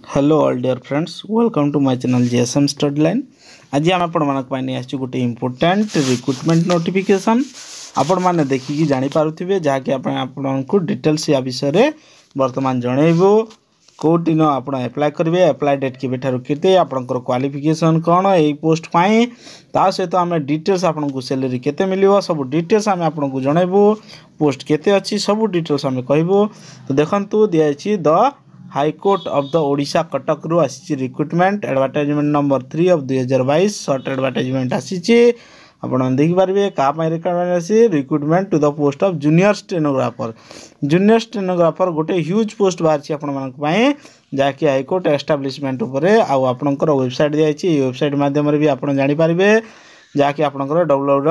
Hello all dear friends, welcome to my channel GSM study line. आज आम आपण गोटे इम्पोर्टेंट रिक्रुटमेंट नोटिफिकेशन आपण मैंने देखिकी जानीपारे जहाँकि आपको डिटेल्स या विषय बर्तमान जनइबू कौटी न आप एप्लाय करेंगे, एप्लाय डेट के आपंकर क्वालिफिकेशन कौन यही पोस्ट पाई ता सहित आम डिटेल्स आपको सैलरी केते मिलिबो सब डिटेल्स आम आपको जनइबू, पोस्ट केते अच्छी सब डिटेल्स आम कहबू। तो देखंतु दिखाई the high court of the Odisha Cuttack रु आसी recruitment advertisement number 3 of 2022 short advertisement आसी आपण देखिपारे क्या रिक्वायरमेंट आसी recruitment to the post of junior stenographer. Junior stenographer गोटे ह्यूज पोस्ट बाहर आपण जहाँकि हाईकोर्ट एस्टाब्लिशमेंट उपरे आपणकर वेबसाइट दिखाई वेबसाइट माध्यम भी आप जानीपारे जहाँकि आपणकर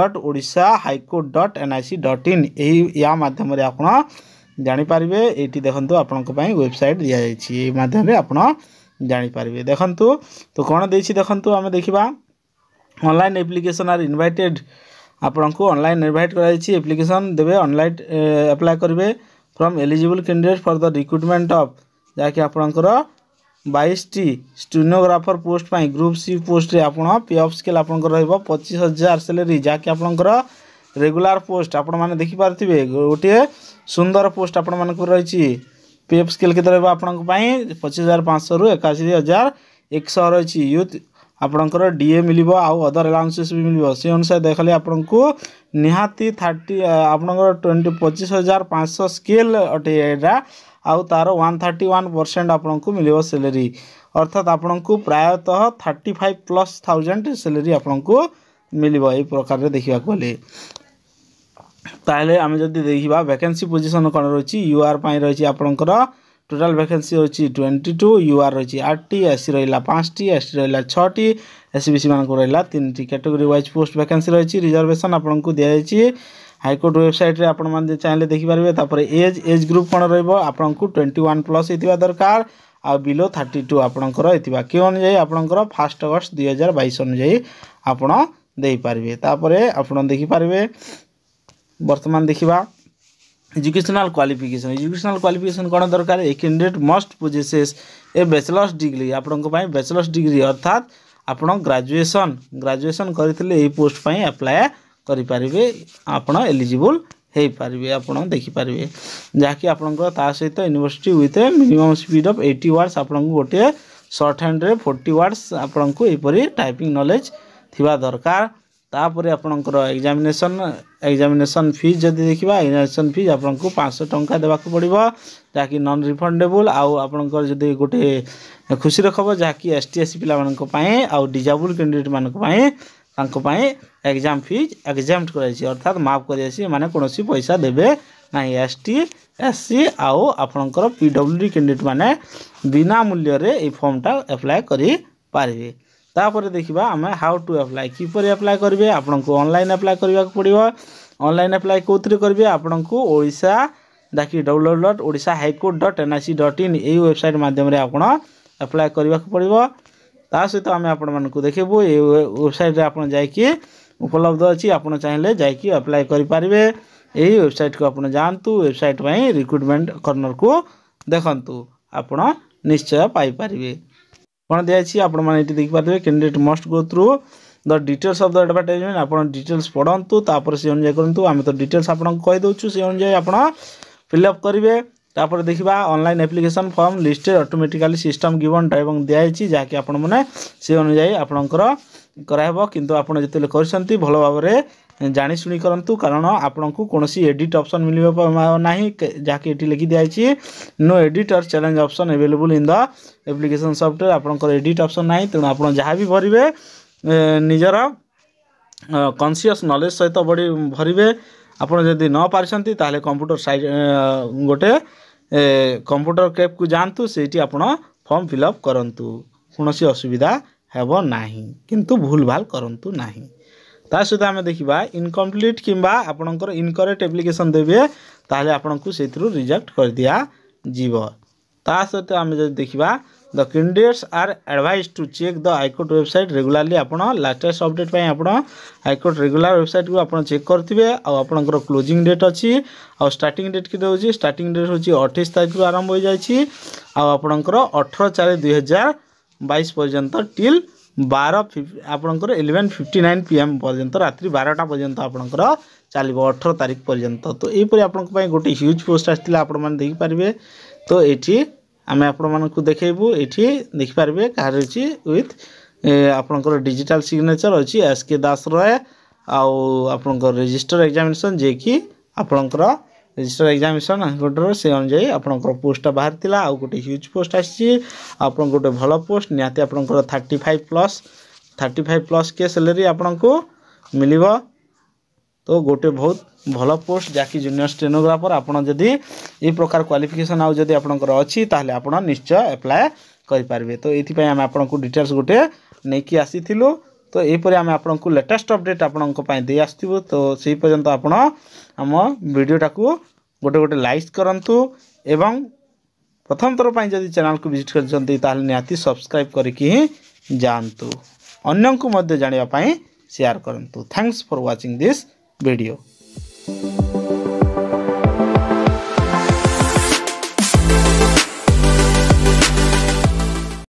www.odisha.highcourt.nic.in या माध्यम आप जानीपारे। ये देखो आपण वेबसाइट दि जाइए माध्यम आप जानीपारे। देखंतु तो कौन देछि देखंतु आमे देखिबा ऑनलाइन एप्लिकेशन आर इनवाइटेड आपन को ऑनलाइन इनवाइट कराई एप्लिकेशन देबे ऑनलाइन अप्लाई करेंगे from eligible candidate for the recruitment of जहाँकि आपणकर 22 टी स्टेनोग्राफर पोस्ट पाई ग्रुप सी पोस्ट रे आपण पे ऑफ स्केल आपणकर रहबो 25,000 सैलरी जहाँकि आपणकर रेगुलर पोस्ट आपण माने देखि पारथिबे गोटे सुंदर पोस्ट आपण मानक रही पे ऑफ स्केल के आपन 25,500 रु 81,100 रही यूथ आपणकर डीए मिलिबो आउ अदर अलाउंसेस भी मिलिबो से अनुसार देखले आपनको निहाती 30 आपणकर 25,500 स्केल अटे एटा आउ तार 131% आपनको मिलिबो सैलरी अर्थात आपनको प्रायतः 35,000+ सैलरी आपनको मिलिबो ए प्रकार रे देखिबा कोले। ताहले आम जदि देखा वैकेंसी पोजीशन कौन रही यूआर रही आपंकर टोटाल वैकेंसी रही 22 यूआर रही 8 टी एससी रहा 5 टी एसटी रहा 6 टी एससीबीसी मान रहा 3 टी कैटेगरी वाइज पोस्ट वैकेंसी रही रिजर्वेशन आपको दिखाई हाईकोर्ट वेबसाइट रे आपण माने चाहे देखिपारे। तापर एज ग्रुप कौन रहा 21+ होता दरकार आ बिलो 32 आपणकर होता क्यों अनुजाई आपणकर 1 अगस्त 2022 अनुजाई आपण देपारे। तापर आपण देखिपारे वर्तमान देखा एजुकेशनल क्वालिफिकेशन कौन दरकार a candidate must possesses a bachelors degree आपण बैचलर्स डिग्री अर्थात आपण ग्रेजुएशन करथिले ए पोस्ट पाई अप्लाई करि पारिबे आपण एलिजिबल हे पारिबे आपण देखि पारिबे जहाँकि आपणकर ता सहित university with minimum speed of 80 words आपण गोटे शॉर्ट हैंड रे 40 वर्ड्स आपण को एपरी टाइपिंग नॉलेज थिबा दरकार। तापर आपणकर एग्जामिनेशन फीस जदि देखा एग्जामिनेशन फीस आपको 500 टंका देवाक पड़ो जहाँकि नॉन रिफंडेबल आउ आपणकर जदि गोटे खुशी खबर जहाँकि एसटी एससी पाई आउ डिजेबल कैंडिडेट मानी एग्जाम फीस एग्जाम्प्ट कराई अर्थात माफ कर माने कौन पैसा देवे ना एसटी एससी आउ आपणकर पीडब्ल्यूडी कैंडिडेट माने बिना मूल्य रे फॉर्मटा अप्लाई करि पारिबे। तापर देखा आम हाउ टू अप्लाई किपर अप्लाई करेंगे आपको ऑनलाइन अप्लाई करने पड़ो। ऑनलाइन अप्लाई कौन करेंगे आपको ओडिशा जहाँकि www.odisha.highcourt.nic.in यही वेबसाइट माध्यम आप अप्लाई करने पड़ो। ता सहित आम आपको देखबू ये वेबसाइट आप उपलब्ध अच्छी आप चाहिए जाकि अप्लाई करेंगे यही वेबसाइट को आप जातु वेबसाइट में रिक्रुटमेंट कॉर्नर को देखु आप निश्चय पाइपर कौन दिखाई आप देखिपारे candidate must go through the details of the advertisement आप डिटेल्स पढ़ंतु तापर से अनुसार करूँ आम तो डिटेल्स आपको कहीदे से अनुसार आप फिलअप करेंगे। तापर देखा online application form listed automatically system given time दिखाई जहाँकि आपण मैंने से अनुजाई आपणकर कराइब किंतु आपड़ जो कर भल भाव में जाशुणी करूँ कारण आपन को कौन एडिट ऑप्शन मिल ना जहाँकि ये लिखी दिखाई no edit or challenge option available in the application software आपंकर एडिट ऑप्शन ना तेणु आप जहाँ भी भरवे निजर कॉन्शियस नॉलेज सहित बड़ी भरवे आपड़ जदि न पारछंती ताले कंप्यूटर साइट गोटे कंप्यूटर कैप को जातु से फॉर्म फिलअप करंतु कौन असुविधा हेबो नाही किंतु भूल भाल करंतु नाही। ता सहित आम देखा इनकम्प्लीट किंबा आपणकर इनकरेक्ट एप्लिकेशन देवे ताहले आपन को से रिजेक्ट कर दिया जीव। ता सहित आम जब देखा the candidates are advise to check the high court website regularly आपण लाटेस्ट अपडेट पाई आपण हाईकोर्ट रेगुलर वेबसाइट को आपण चेक करथिबे आ आपनकर क्लोजिंग डेट अछि आ स्टार्टिंग डेट के होची स्टार्टिंग डेट होची 28 तारिख रु आरंभ हो जायछि आ आपनकर 18/4/2022 पर्यंत टिल 12 आपनकर 11:59 PM पर्यंत रात्रि 12टा पर्यंत आपनकर चलिबो 18 तारिख पर्यंत। तो एपरि आपनक पई गोटे ह्यूज पोस्ट आस्तिला आपण माने देखि पारिबे। तो एठी आमे आपण मानकु देखेबू एठी देखि पारिबे कार अछि विथ आपनकर डिजिटल सिग्नेचर अछि SK दास रय आ आपनकर रजिस्टर एग्जामिनेशन जे कि आपनकर रजिस्टर एग्जामिनेशन हाईकोर्टर से अनुଯାयी आपनकर पोस्ट बाहर थिला आ गोटे ह्यूज पोस्ट आछि आपन गोटे भलो पोस्ट नियाते आपनकर 35+ के सैलरी आपनको मिलिबो। तो गोटे बहुत भलो पोस्ट जाकि जूनियर स्टेनोग्राफर आपण जदि ए प्रकार क्वालिफिकेशन आउ जदि आपनकर अछि ताहले आपण निश्चय अप्लाई करि पारबे। तो एथि पय हम आपनको डिटेल्स गोटे नेकी आसीथिलु। तो एपरि हम आपनको लेटेस्ट अपडेट आपनको पय दे आस्तिबो। तो सेहि पर्यंत आपण हम वीडियोटा को गोटे गोटे लाइक करंतु एवं प्रथम थर पय जदि चैनल को विजिट करछन्ती ताहले निहाती सब्सक्राइब करिकि ही जानतु अन्य को मध्य जानिबा पय शेयर करंतु। Thanks for watching this video.